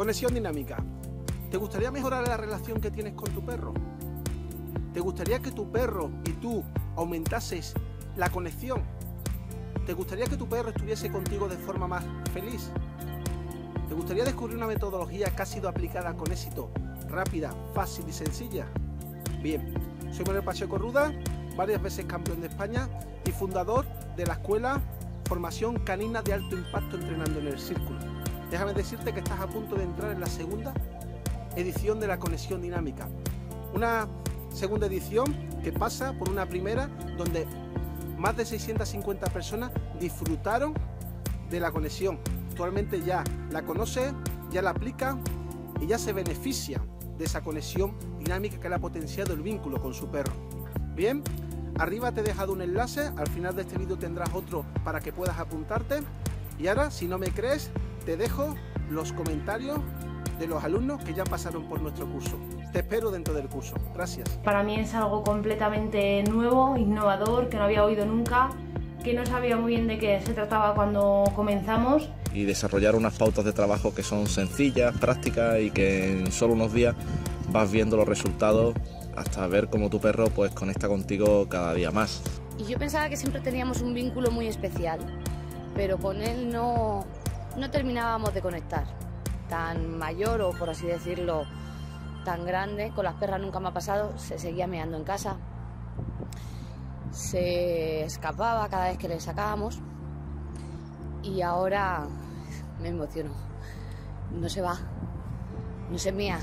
Conexión dinámica. ¿Te gustaría mejorar la relación que tienes con tu perro? ¿Te gustaría que tu perro y tú aumentases la conexión? ¿Te gustaría que tu perro estuviese contigo de forma más feliz? ¿Te gustaría descubrir una metodología que ha sido aplicada con éxito, rápida, fácil y sencilla? Bien, soy Manuel Pacheco Ruda, varias veces campeón de España y fundador de la escuela Formación Canina de Alto Impacto Entrenando en el Círculo. Déjame decirte que estás a punto de entrar en la segunda edición de la conexión dinámica. Una segunda edición que pasa por una primera donde más de 650 personas disfrutaron de la conexión. Actualmente ya la conocen, ya la aplican y ya se benefician de esa conexión dinámica que le ha potenciado el vínculo con su perro. Bien, arriba te he dejado un enlace, al final de este vídeo tendrás otro para que puedas apuntarte. Y ahora, si no me crees, te dejo los comentarios de los alumnos que ya pasaron por nuestro curso. Te espero dentro del curso. Gracias. Para mí es algo completamente nuevo, innovador, que no había oído nunca, que no sabía muy bien de qué se trataba cuando comenzamos. Y desarrollar unas pautas de trabajo que son sencillas, prácticas y que en solo unos días vas viendo los resultados hasta ver cómo tu perro pues conecta contigo cada día más. Y yo pensaba que siempre teníamos un vínculo muy especial, pero con él no terminábamos de conectar. Tan mayor o por así decirlo, tan grande, con las perras nunca me ha pasado, se seguía meando en casa, se escapaba cada vez que le sacábamos y ahora me emociono. No se va, no se mea,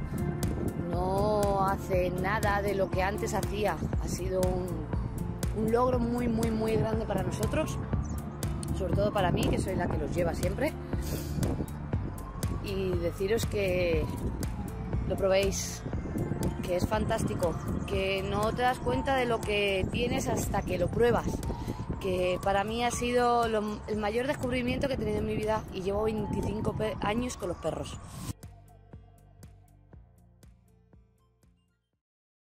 no hace nada de lo que antes hacía. Ha sido un logro muy grande para nosotros, sobre todo para mí, que soy la que los lleva siempre. Y deciros que lo probéis, que es fantástico, que no te das cuenta de lo que tienes hasta que lo pruebas, que para mí ha sido el mayor descubrimiento que he tenido en mi vida y llevo 25 años con los perros.